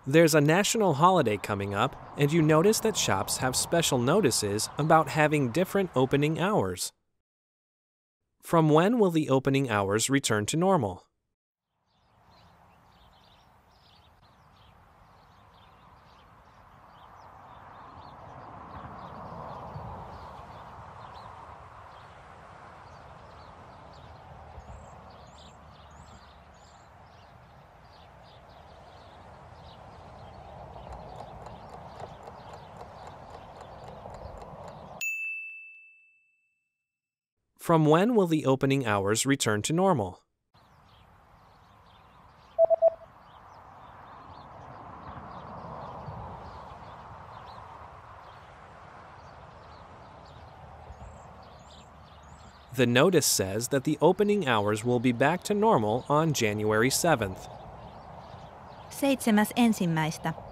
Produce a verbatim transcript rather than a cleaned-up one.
There's a national holiday coming up, and you notice that shops have special notices about having different opening hours. From when will the opening hours return to normal? From when will the opening hours return to normal? The notice says that the opening hours will be back to normal on January seventh. Seitsemäs ensimmäistä.